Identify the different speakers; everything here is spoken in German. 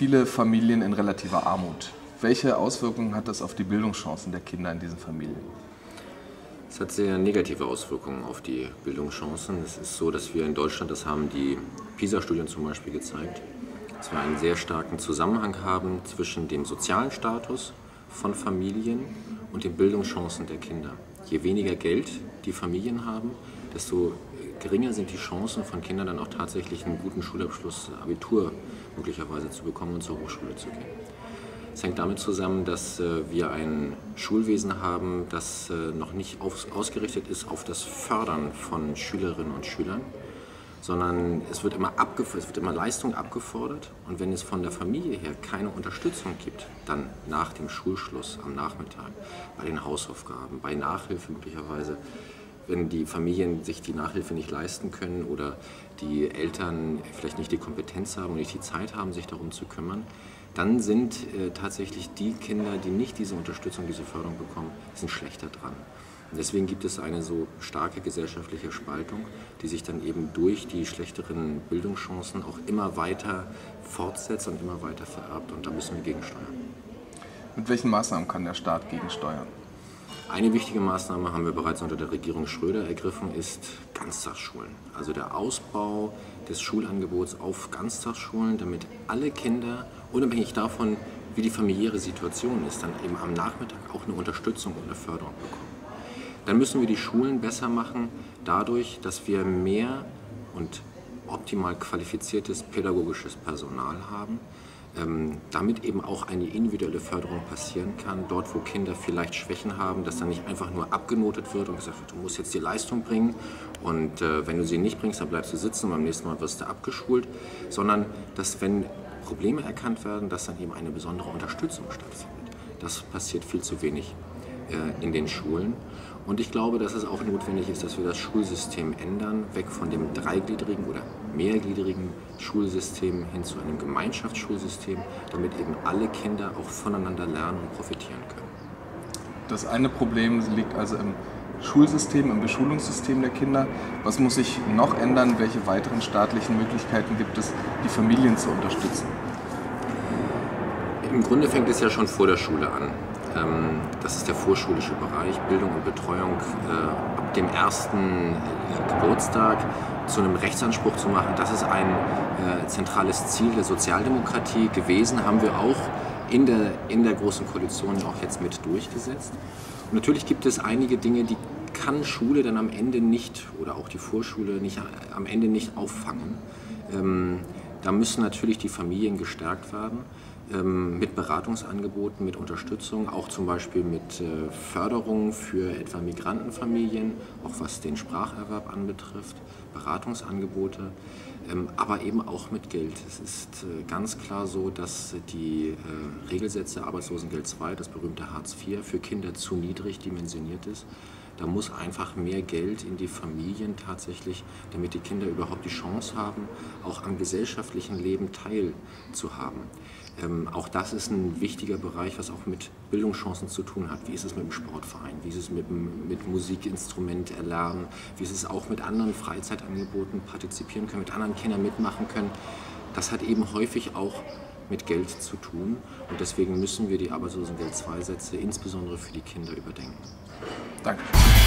Speaker 1: viele Familien in relativer Armut. Welche Auswirkungen hat das auf die Bildungschancen der Kinder in diesen Familien?
Speaker 2: Es hat sehr negative Auswirkungen auf die Bildungschancen. Es ist so, dass wir in Deutschland, das haben die PISA-Studien zum Beispiel gezeigt, dass wir einen sehr starken Zusammenhang haben zwischen dem sozialen Status von Familien und den Bildungschancen der Kinder. Je weniger Geld die Familien haben, desto geringer sind die Chancen von Kindern dann auch tatsächlich einen guten Schulabschluss, Abitur möglicherweise zu bekommen und zur Hochschule zu gehen. Es hängt damit zusammen, dass wir ein Schulwesen haben, das noch nicht ausgerichtet ist auf das Fördern von Schülerinnen und Schülern, sondern es wird immer Leistung abgefordert, und wenn es von der Familie her keine Unterstützung gibt, dann nach dem Schulschluss am Nachmittag, bei den Hausaufgaben, bei Nachhilfe möglicherweise, wenn die Familien sich die Nachhilfe nicht leisten können oder die Eltern vielleicht nicht die Kompetenz haben und nicht die Zeit haben, sich darum zu kümmern, dann sind tatsächlich die Kinder, die nicht diese Unterstützung, diese Förderung bekommen, sind schlechter dran. Und deswegen gibt es eine so starke gesellschaftliche Spaltung, die sich dann eben durch die schlechteren Bildungschancen auch immer weiter fortsetzt und immer weiter vererbt. Und da müssen wir gegensteuern.
Speaker 1: Mit welchen Maßnahmen kann der Staat gegensteuern?
Speaker 2: Eine wichtige Maßnahme haben wir bereits unter der Regierung Schröder ergriffen, ist Ganztagsschulen. Also der Ausbau des Schulangebots auf Ganztagsschulen, damit alle Kinder, unabhängig davon, wie die familiäre Situation ist, dann eben am Nachmittag auch eine Unterstützung und eine Förderung bekommen. Dann müssen wir die Schulen besser machen, dadurch, dass wir mehr und optimal qualifiziertes pädagogisches Personal haben, damit eben auch eine individuelle Förderung passieren kann. Dort, wo Kinder vielleicht Schwächen haben, dass dann nicht einfach nur abgenotet wird und gesagt wird, du musst jetzt die Leistung bringen, und wenn du sie nicht bringst, dann bleibst du sitzen und beim nächsten Mal wirst du abgeschult, sondern dass, wenn Probleme erkannt werden, dass dann eben eine besondere Unterstützung stattfindet. Das passiert viel zu wenig in den Schulen. Und ich glaube, dass es auch notwendig ist, dass wir das Schulsystem ändern, weg von dem dreigliedrigen oder mehrgliedrigen Schulsystem hin zu einem Gemeinschaftsschulsystem, damit eben alle Kinder auch voneinander lernen und profitieren können.
Speaker 1: Das eine Problem liegt also im Schulsystem, im Beschulungssystem der Kinder. Was muss sich noch ändern? Welche weiteren staatlichen Möglichkeiten gibt es, die Familien zu unterstützen?
Speaker 2: Im Grunde fängt es ja schon vor der Schule an. Das ist der vorschulische Bereich, Bildung und Betreuung ab dem ersten Geburtstag zu einem Rechtsanspruch zu machen. Das ist ein zentrales Ziel der Sozialdemokratie gewesen, haben wir auch in der Großen Koalition auch jetzt mit durchgesetzt. Und natürlich gibt es einige Dinge, die kann Schule dann am Ende nicht, oder auch die Vorschule am Ende nicht auffangen. Da müssen natürlich die Familien gestärkt werden, mit Beratungsangeboten, mit Unterstützung, auch zum Beispiel mit Förderung für etwa Migrantenfamilien, auch was den Spracherwerb anbetrifft, Beratungsangebote, aber eben auch mit Geld. Es ist ganz klar so, dass die Regelsätze Arbeitslosengeld II, das berühmte Hartz IV, für Kinder zu niedrig dimensioniert ist. Da muss einfach mehr Geld in die Familien tatsächlich, damit die Kinder überhaupt die Chance haben, auch am gesellschaftlichen Leben teilzuhaben. Auch das ist ein wichtiger Bereich, was auch mit Bildungschancen zu tun hat. Wie ist es mit dem Sportverein? Wie ist es mit Musikinstrument erlernen? Wie ist es auch mit anderen Freizeitangeboten partizipieren können, mit anderen Kindern mitmachen können? Das hat eben häufig auch mit Geld zu tun, und deswegen müssen wir die Arbeitslosengeld II-Sätze insbesondere für die Kinder überdenken.
Speaker 1: Danke.